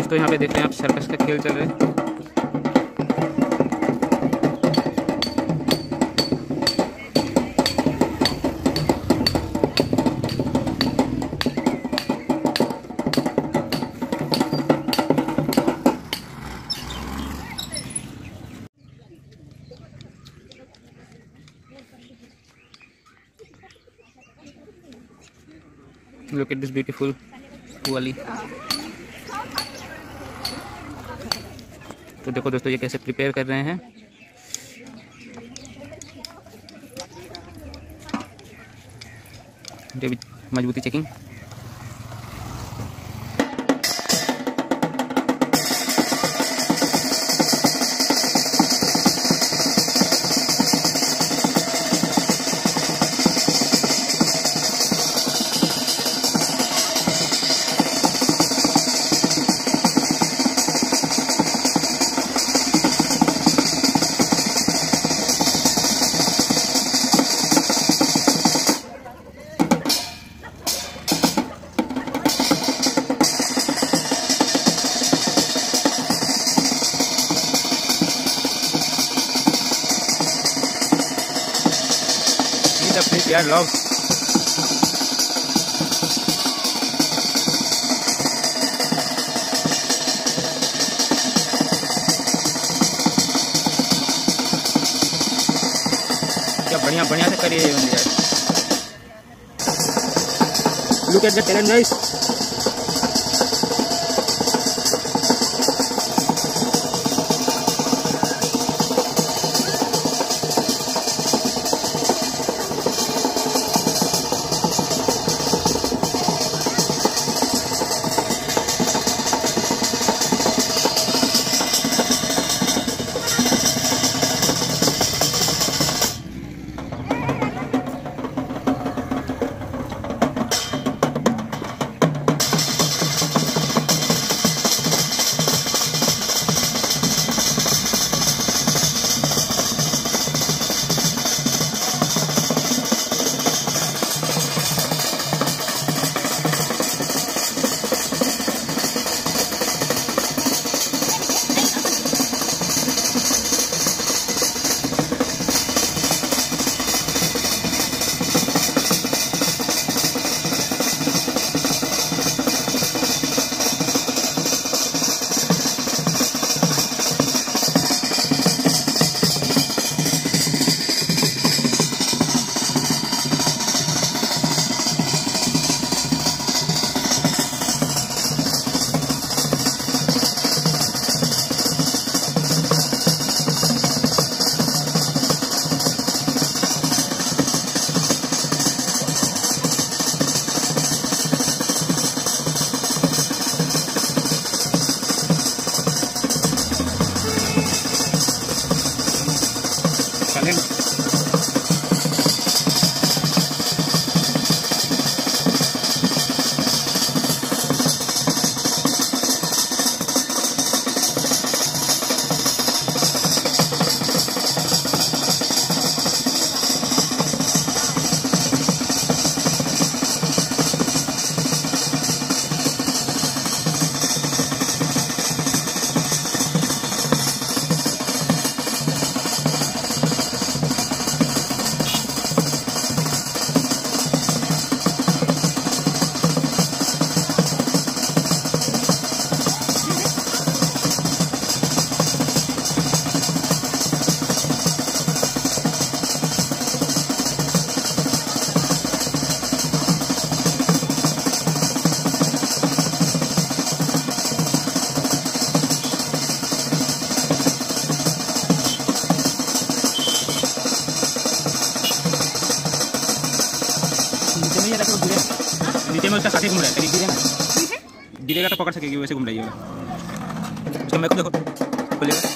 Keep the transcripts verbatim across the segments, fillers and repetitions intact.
दोस्तों यहाँ पे देखते हैं आप सर्कस का खेल चल रहा है। Look at this beautiful वाली। तो देखो दोस्तों ये कैसे प्रिपेयर कर रहे हैं। मजबूती चेकिंग। यार लोग क्या बढ़िया बढ़िया से करिए यार। Look at the talent guys. नीचे में उसका साथी घूम रहा है, करीब गिरे ना गिरेगा तो पकड़ सकेगी, वैसे घूम रही है उसका। मेरे को देखो खुलेगा।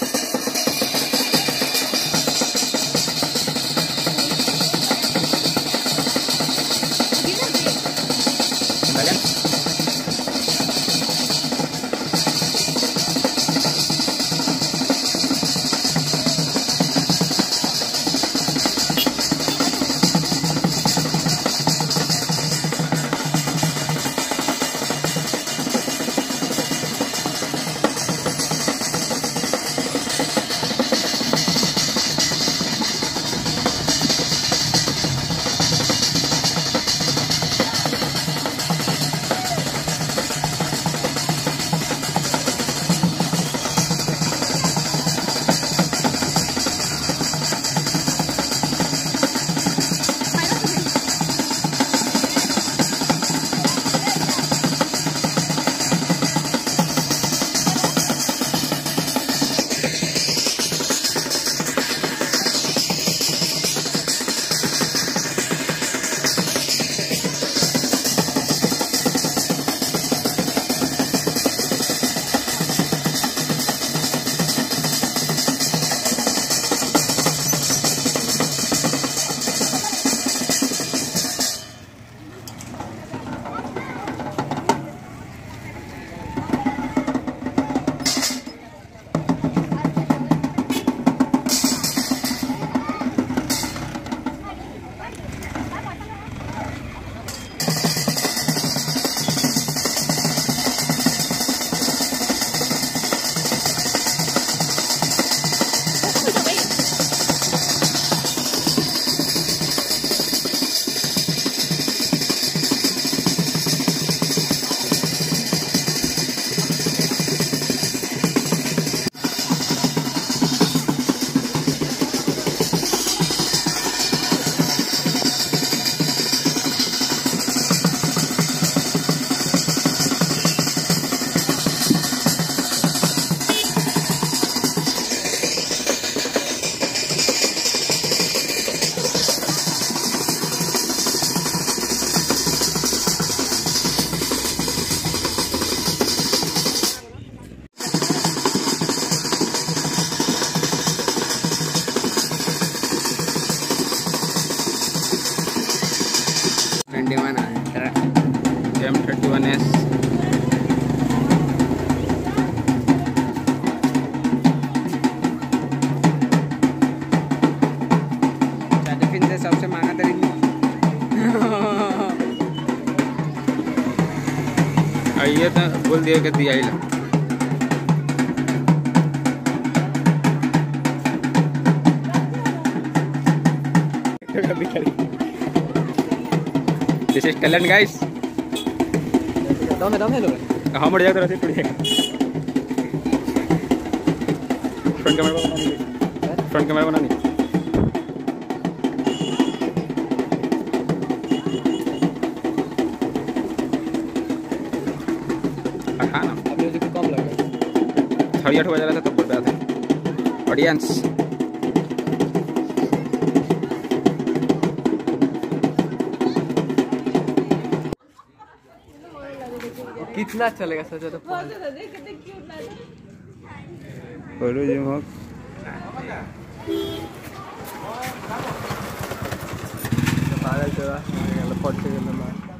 Thirty one M thirty one S फिर से सबसे महंगा तरीन आइए तो बोल दिया कि दिया ही ला दिस इज टैलेंट गाइस दम दम हेलो हाँ मर जाएगा तो टूट जाएगा फ्रंट कैमरा बनानी फ्रंट कैमरा बनानी हाँ ना अब म्यूजिक कम लगा साढ़े आठ बजा रहा था तब बोल रहा था ऑडियंस कितना चलेगा सोचो तो बोलो जी हो पागल चला फट से